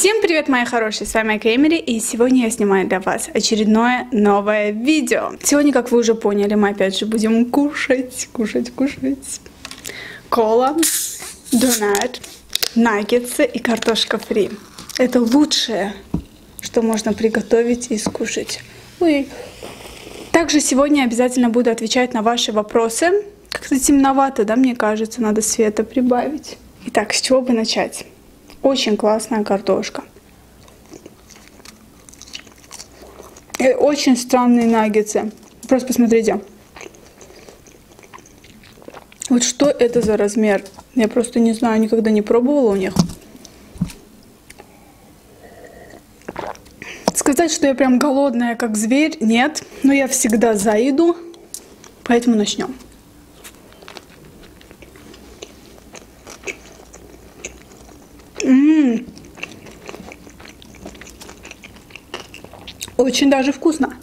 Всем привет, мои хорошие, с вами Эмили, и сегодня я снимаю для вас очередное новое видео. Сегодня, как вы уже поняли, мы опять же будем кушать. Кола, донат, наггетсы и картошка фри. Это лучшее, что можно приготовить и скушать. Также сегодня обязательно буду отвечать на ваши вопросы. Как-то темновато, да, мне кажется, надо света прибавить. Итак, с чего бы начать? Очень классная картошка. И очень странные наггетсы. Просто посмотрите. Вот что это за размер? Я просто не знаю, никогда не пробовала у них. Сказать, что я прям голодная, как зверь, нет. Но я всегда за еду, поэтому начнем. Очень даже вкусно.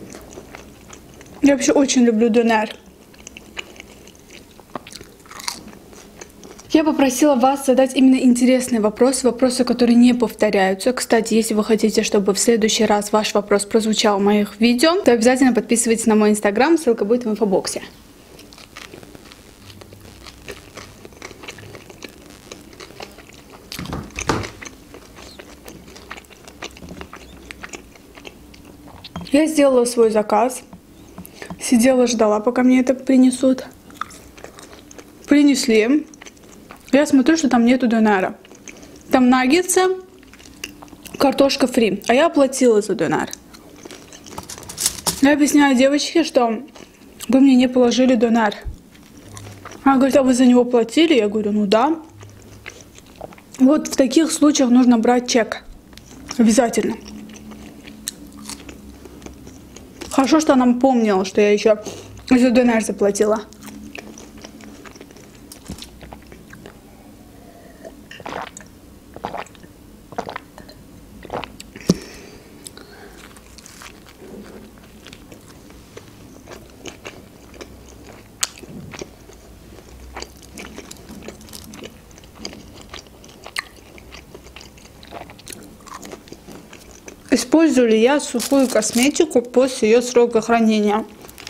Я вообще очень люблю донер. Я попросила вас задать именно интересные вопросы, которые не повторяются. Кстати, если вы хотите, чтобы в следующий раз ваш вопрос прозвучал в моих видео, то обязательно подписывайтесь на мой инстаграм, ссылка будет в инфобоксе. Я сделала свой заказ. Сидела, ждала, пока мне это принесут. Принесли. Я смотрю, что там нету донера. Там наггетсы, картошка фри. А я оплатила за донер. Я объясняю девочке, что вы мне не положили донер. Она говорит, а вы за него платили? Я говорю, ну да. Вот в таких случаях нужно брать чек. Обязательно. Хорошо, что она помнила, что я еще за донер заплатила. Использую ли я сухую косметику после ее срока хранения?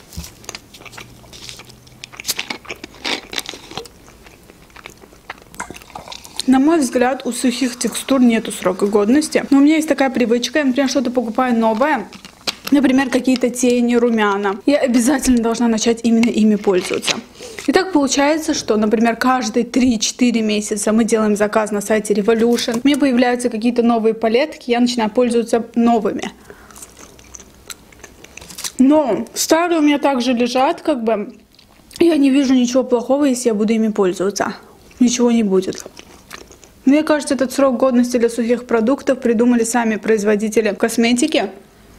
На мой взгляд, у сухих текстур нету срока годности. Но у меня есть такая привычка, я, например, что-то покупаю новое, например, какие-то тени, румяна. Я обязательно должна начать именно ими пользоваться. И так получается, что, например, каждые 3-4 месяца мы делаем заказ на сайте Revolution. Мне появляются какие-то новые палетки, я начинаю пользоваться новыми. Но старые у меня также лежат, как бы. Я не вижу ничего плохого, если я буду ими пользоваться. Ничего не будет. Мне кажется, этот срок годности для сухих продуктов придумали сами производители косметики,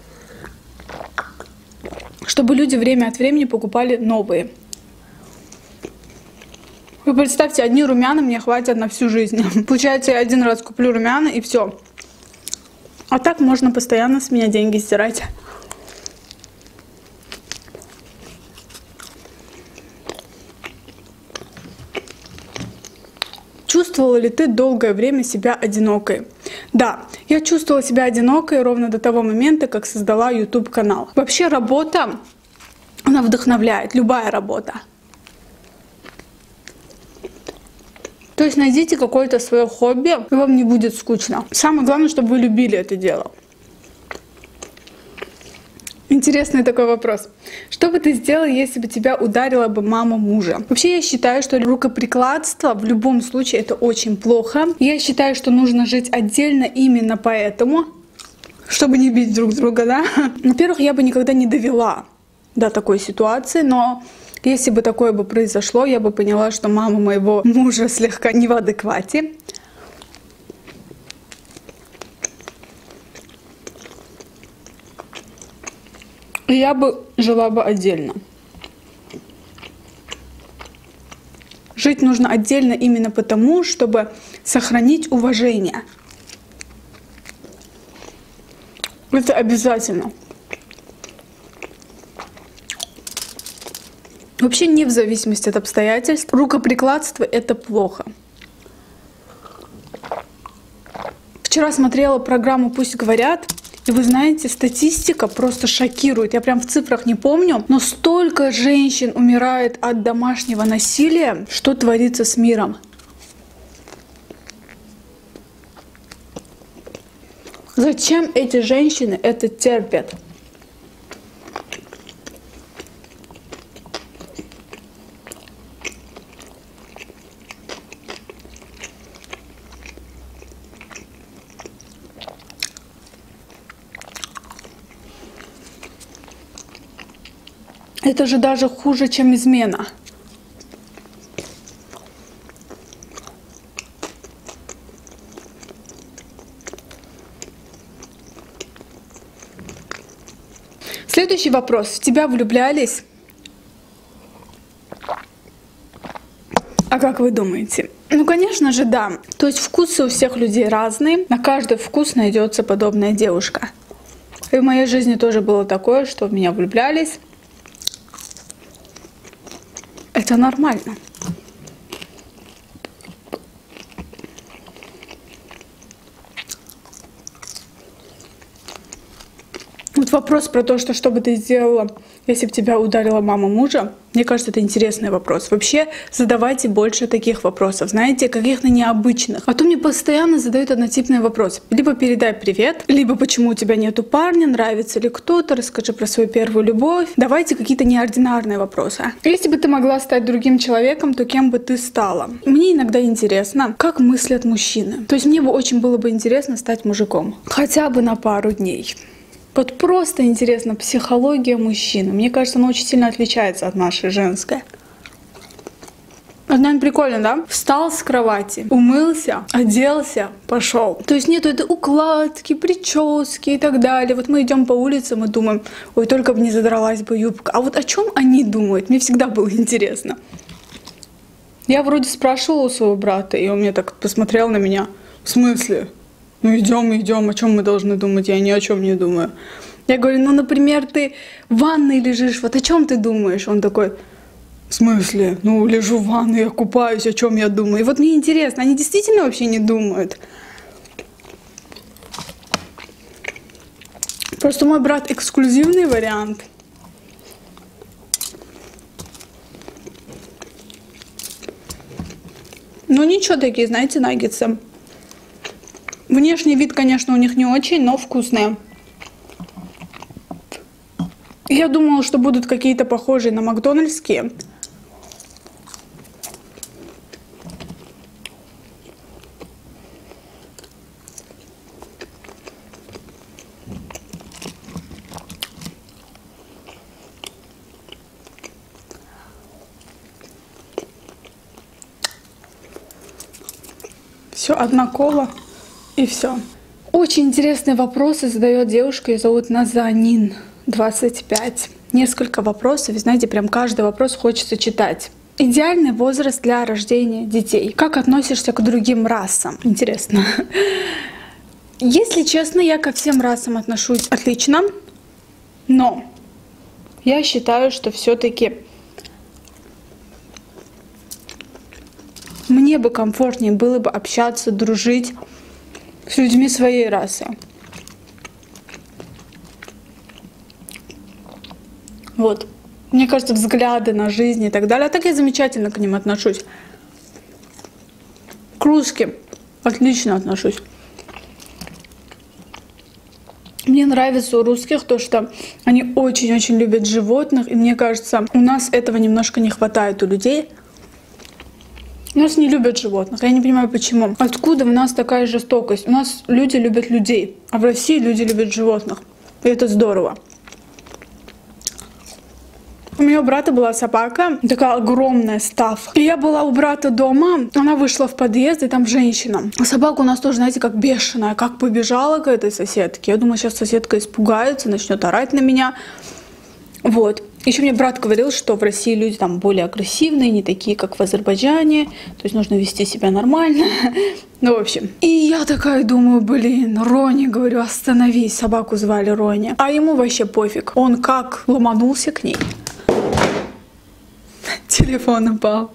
чтобы люди время от времени покупали новые. Вы представьте, одни румяна мне хватит на всю жизнь. Получается, я один раз куплю румяна и все. А так можно постоянно с меня деньги стирать. Чувствовала ли ты долгое время себя одинокой? Да, я чувствовала себя одинокой ровно до того момента, как создала YouTube-канал. Вообще работа, она вдохновляет, любая работа. То есть найдите какое-то свое хобби, и вам не будет скучно. Самое главное, чтобы вы любили это дело. Интересный такой вопрос. Что бы ты сделал, если бы тебя ударила бы мама мужа? Вообще я считаю, что рукоприкладство в любом случае это очень плохо. Я считаю, что нужно жить отдельно именно поэтому, чтобы не бить друг друга, да? Во-первых, я бы никогда не довела до такой ситуации, но если бы такое бы произошло, я бы поняла, что мама моего мужа слегка не в адеквате. И я бы жила бы отдельно. Жить нужно отдельно именно потому, чтобы сохранить уважение. Это обязательно. Вообще не в зависимости от обстоятельств. Рукоприкладство — это плохо. Вчера смотрела программу «Пусть говорят». И вы знаете, статистика просто шокирует. Я прям в цифрах не помню, но столько женщин умирает от домашнего насилия. Что творится с миром? Зачем эти женщины это терпят? Это же даже хуже, чем измена. Следующий вопрос. В тебя влюблялись? А как вы думаете? Ну, конечно же, да. То есть вкусы у всех людей разные. На каждый вкус найдется подобная девушка. И в моей жизни тоже было такое, что в меня влюблялись. Это нормально. Вот вопрос про то, что бы ты сделала, если бы тебя ударила мама мужа, мне кажется, это интересный вопрос. Вообще, задавайте больше таких вопросов, знаете, каких-то необычных. А то мне постоянно задают однотипный вопрос. Либо передай привет, либо почему у тебя нету парня, нравится ли кто-то, расскажи про свою первую любовь. Давайте какие-то неординарные вопросы. Если бы ты могла стать другим человеком, то кем бы ты стала? Мне иногда интересно, как мыслят мужчины. То есть мне бы очень было бы интересно стать мужиком. Хотя бы на пару дней. Вот просто интересно, психология мужчины. Мне кажется, она очень сильно отличается от нашей женской. Это, наверное, прикольно, да? Встал с кровати, умылся, оделся, пошел. То есть нету этой укладки, прически и так далее. Вот мы идем по улице, мы думаем, ой, только бы не задралась бы юбка. А вот о чем они думают? Мне всегда было интересно. Я вроде спрашивала у своего брата, и он мне так посмотрел на меня. В смысле? Ну идем, о чем мы должны думать? Я ни о чем не думаю. Я говорю, ну, например, ты в ванной лежишь, вот о чем ты думаешь? Он такой, в смысле? Ну, лежу в ванной, я купаюсь, о чем я думаю? И вот мне интересно, они действительно вообще не думают? Просто мой брат эксклюзивный вариант. Ну ничего, такие, знаете, наггетсы. Внешний вид, конечно, у них не очень, но вкусные. Я думала, что будут какие-то похожие на макдональдские. Все, одна кола и все. Очень интересные вопросы задает девушка, ее зовут Назанин, 25. Несколько вопросов, и знаете, прям каждый вопрос хочется читать. Идеальный возраст для рождения детей. Как относишься к другим расам? Интересно. Если честно, я ко всем расам отношусь отлично, но я считаю, что все-таки мне бы комфортнее было бы общаться, дружить с людьми своей расы. Вот. Мне кажется, взгляды на жизнь и так далее. А так я замечательно к ним отношусь. К русским отлично отношусь. Мне нравится у русских то, что они очень-очень любят животных. И мне кажется, у нас этого немножко не хватает у людей. У нас не любят животных. Я не понимаю, почему. Откуда у нас такая жестокость? У нас люди любят людей, а в России люди любят животных. И это здорово. У меня у брата была собака, такая огромная, стаф. И я была у брата дома, она вышла в подъезд, и там женщина. А собака у нас тоже, знаете, как бешеная, как побежала к этой соседке. Я думаю, сейчас соседка испугается, начнет орать на меня. Вот. Еще мне брат говорил, что в России люди там более агрессивные, не такие, как в Азербайджане. То есть нужно вести себя нормально. Ну, в общем. И я такая думаю, блин, Рони, говорю, остановись. Собаку звали Рони. А ему вообще пофиг. Он как ломанулся к ней. Телефон упал.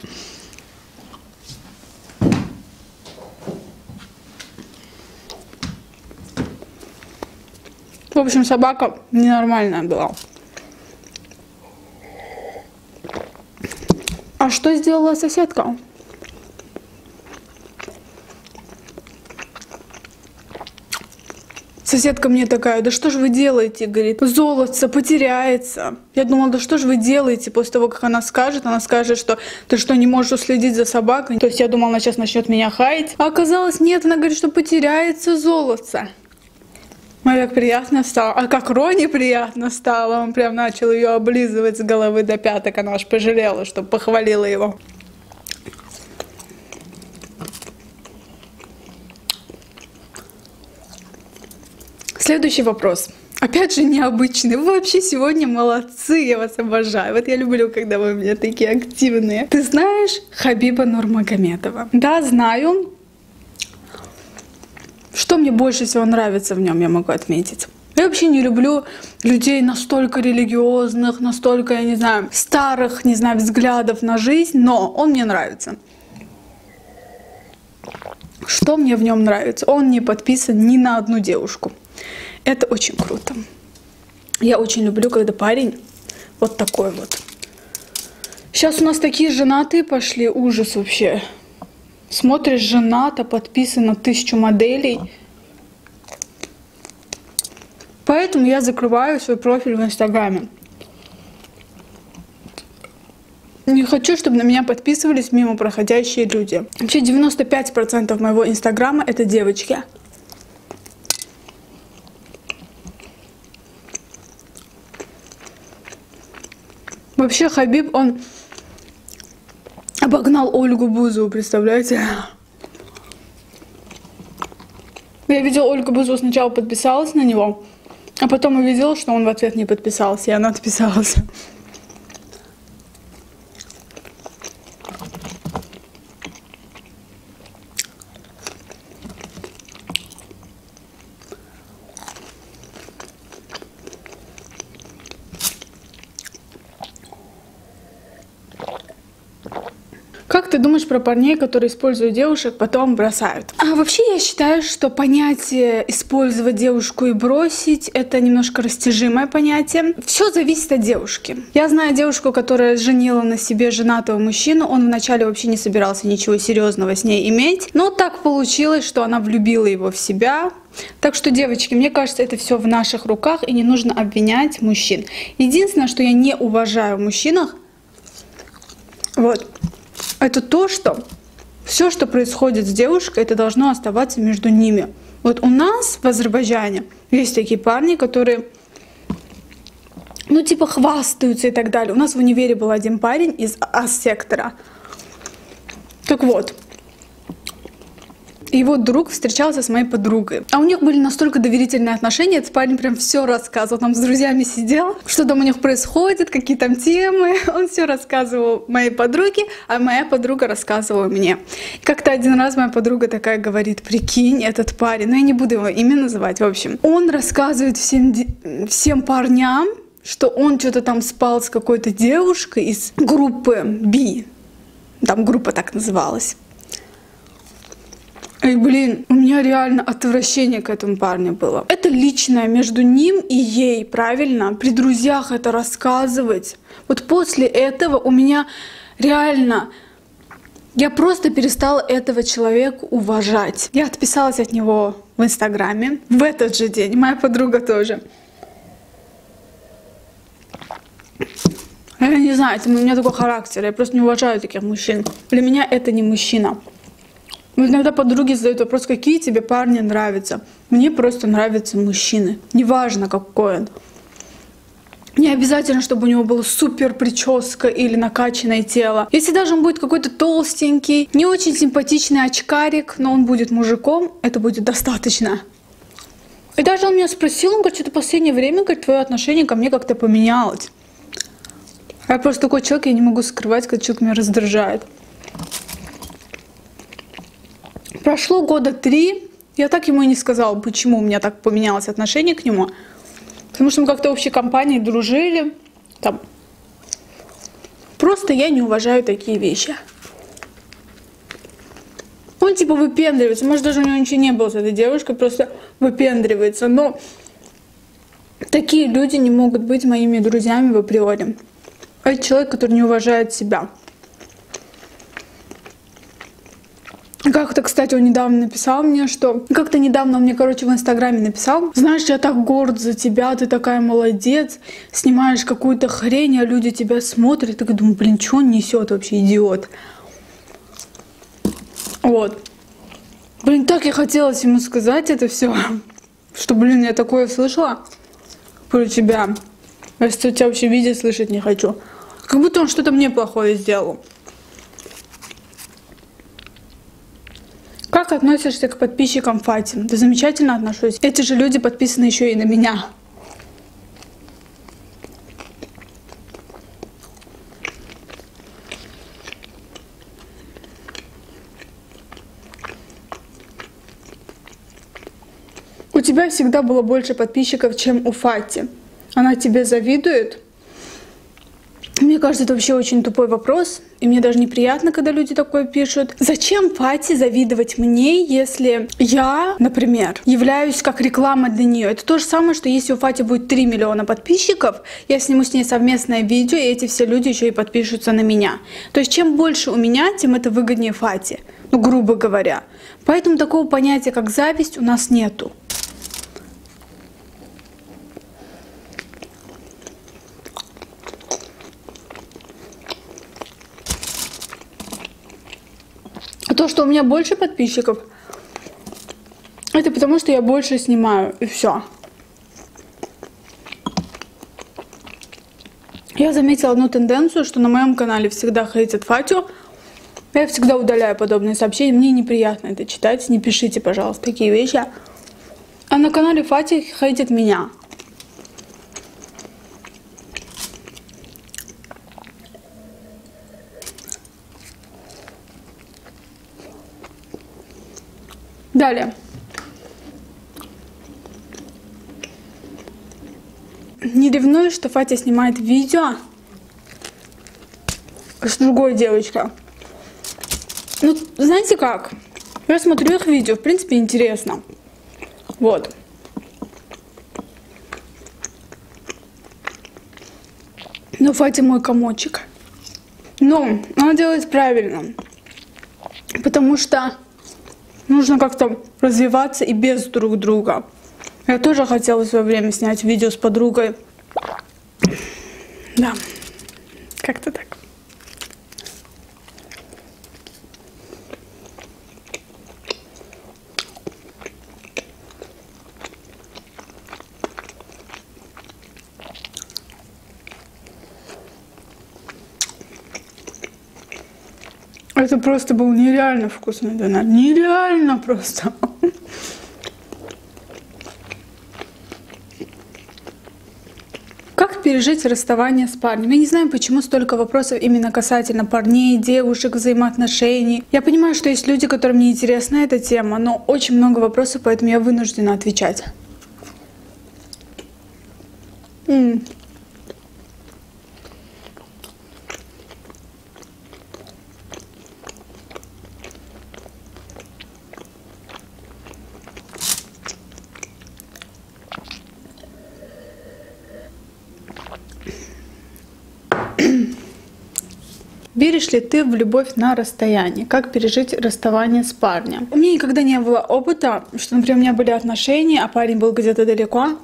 В общем, собака ненормальная была. А что сделала соседка? Соседка мне такая: да что же вы делаете? Говорит, золотце потеряется. Я думала, да что же вы делаете? После того, как она скажет, что ты что, не можешь уследить за собакой? То есть я думала, она сейчас начнет меня хаять. А оказалось, нет, она говорит, что потеряется золотце. Мне так приятно стало. А как Роне приятно стало. Он прям начал ее облизывать с головы до пяток. Она аж пожалела, что похвалила его. Следующий вопрос. Опять же необычный. Вы вообще сегодня молодцы, я вас обожаю. Вот я люблю, когда вы у меня такие активные. Ты знаешь Хабиба Нурмагомедова? Да, знаю. Что мне больше всего нравится в нем, я могу отметить. Я вообще не люблю людей настолько религиозных, настолько, я не знаю, старых, не знаю, взглядов на жизнь, но он мне нравится. Что мне в нем нравится? Он не подписан ни на одну девушку. Это очень круто. Я очень люблю, когда парень вот такой вот. Сейчас у нас такие женатые пошли, ужас вообще. Смотришь, женато, подписано 1000 моделей. Поэтому я закрываю свой профиль в Инстаграме. Не хочу, чтобы на меня подписывались мимо проходящие люди. Вообще 95% моего Инстаграма — это девочки. Вообще Хабиб, он обогнал Ольгу Бузову, представляете? Я видела, Ольга Бузова сначала подписалась на него, а потом увидела, что он в ответ не подписался, и она отписалась. Как ты думаешь про парней, которые используют девушек, потом бросают? А вообще я считаю, что понятие использовать девушку и бросить — это немножко растяжимое понятие. Все зависит от девушки. Я знаю девушку, которая женила на себе женатого мужчину. Он вначале вообще не собирался ничего серьезного с ней иметь. Но так получилось, что она влюбила его в себя. Так что, девочки, мне кажется, это все в наших руках, и не нужно обвинять мужчин. Единственное, что я не уважаю в мужчинах, это то, что все, что происходит с девушкой, это должно оставаться между ними. Вот у нас в Азербайджане есть такие парни, которые, хвастаются и так далее. У нас в универе был один парень из А-сектора. Так вот, его друг встречался с моей подругой. А у них были настолько доверительные отношения, этот парень прям все рассказывал. Там с друзьями сидел, что там у них происходит, какие там темы. Он все рассказывал моей подруге, а моя подруга рассказывала мне. Как-то один раз моя подруга такая говорит: прикинь, этот парень, я не буду его имя называть, в общем. Он рассказывает всем парням, что он что-то там спал с какой-то девушкой из группы B. Там группа так называлась. И, у меня реально отвращение к этому парню было. Это личное между ним и ей, правильно? При друзьях это рассказывать. Вот после этого у меня реально... Я просто перестала этого человека уважать. Я отписалась от него в Инстаграме в этот же день. Моя подруга тоже. Я не знаю, это у меня такой характер. Я просто не уважаю таких мужчин. Для меня это не мужчина. Иногда подруги задают вопрос: какие тебе парни нравятся? Мне просто нравятся мужчины. Неважно, какой он. Не обязательно, чтобы у него была супер прическа или накачанное тело. Если даже он будет какой-то толстенький, не очень симпатичный очкарик, но он будет мужиком, это будет достаточно. И даже он меня спросил, он говорит, что-то в последнее время, говорит, твое отношение ко мне как-то поменялось. Я просто такой человек, я не могу скрывать, когда человек меня раздражает. Прошло года 3, я так ему и не сказала, почему у меня так поменялось отношение к нему. Потому что мы как-то в общей компании дружили. Там. Просто я не уважаю такие вещи. Он типа выпендривается. Может, даже у него ничего не было с этой девушкой, просто выпендривается. Но Такие люди не могут быть моими друзьями в априори. Это человек, который не уважает себя. Как-то, кстати, он недавно написал мне, что... Как-то недавно он мне, короче, в Инстаграме написал: знаешь, я так горд за тебя, ты такая молодец, снимаешь какую-то хрень, а люди тебя смотрят. И я думаю, блин, что он несет вообще, идиот. Вот. Блин, так я хотелось ему сказать это все, что, блин, я такое слышала про тебя. Я тебя вообще видеть, слышать не хочу. Как будто он что-то мне плохое сделал. Как относишься к подписчикам Фати? Да замечательно отношусь. Эти же люди подписаны еще и на меня. У тебя всегда было больше подписчиков, чем у Фати. Она тебе завидует? Мне кажется, это вообще очень тупой вопрос. И мне даже неприятно, когда люди такое пишут. Зачем Фати завидовать мне, если я, например, являюсь как реклама для нее? Это то же самое, что если у Фати будет 3 миллиона подписчиков, я сниму с ней совместное видео, и эти все люди еще и подпишутся на меня. То есть чем больше у меня, тем это выгоднее Фати. Ну, грубо говоря. Поэтому такого понятия, как зависть, у нас нету. А то, что у меня больше подписчиков, это потому, что я больше снимаю, и все. Я заметила одну тенденцию, что на моем канале всегда хейтят Фатю. Я всегда удаляю подобные сообщения. Мне неприятно это читать. Не пишите, пожалуйста, такие вещи. А на канале Фати хейтят меня. Далее. Не ревнуешь, что Фатя снимает видео с другой девочкой? Ну, знаете как? Я смотрю их видео, в принципе, интересно. Вот. Но Фатя мой комочек. Но она делает правильно. Потому что нужно как-то развиваться и без друг друга. Я тоже хотела в свое время снять видео с подругой. Да, как-то так. Это просто был нереально вкусный донат. Нереально просто. Как пережить расставание с парнем? Я не знаю, почему столько вопросов именно касательно парней, девушек, взаимоотношений. Я понимаю, что есть люди, которым не интересна эта тема, но очень много вопросов, поэтому я вынуждена отвечать. Веришь ли ты в любовь на расстоянии? Как пережить расставание с парнем? У меня никогда не было опыта, что, например, у меня были отношения, а парень был где-то далеко.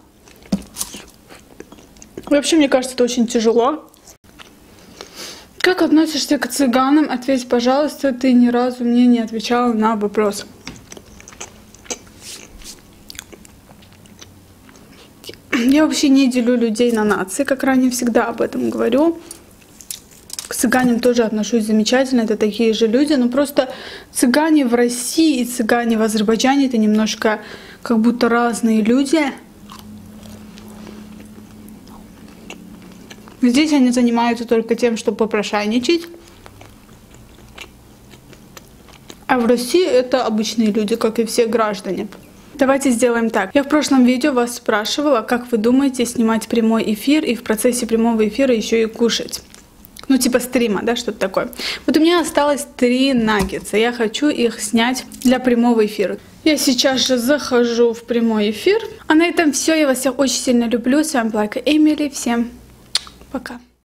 Вообще, мне кажется, это очень тяжело. Как относишься к цыганам? Ответь, пожалуйста, ты ни разу мне не отвечала на вопрос. Я вообще не делю людей на нации, как ранее всегда об этом говорю. К цыганам тоже отношусь замечательно, это такие же люди, но просто цыгане в России и цыгане в Азербайджане — это немножко как будто разные люди. Здесь они занимаются только тем, чтобы попрошайничать. А в России это обычные люди, как и все граждане. Давайте сделаем так. Я в прошлом видео вас спрашивала, как вы думаете снимать прямой эфир и в процессе прямого эфира еще и кушать. ну типа стрима, да, что-то такое. Вот у меня осталось 3 наггетса, я хочу их снять для прямого эфира. Я сейчас же захожу в прямой эфир. А на этом все, я вас всех очень сильно люблю. С вами была Эмили, всем пока.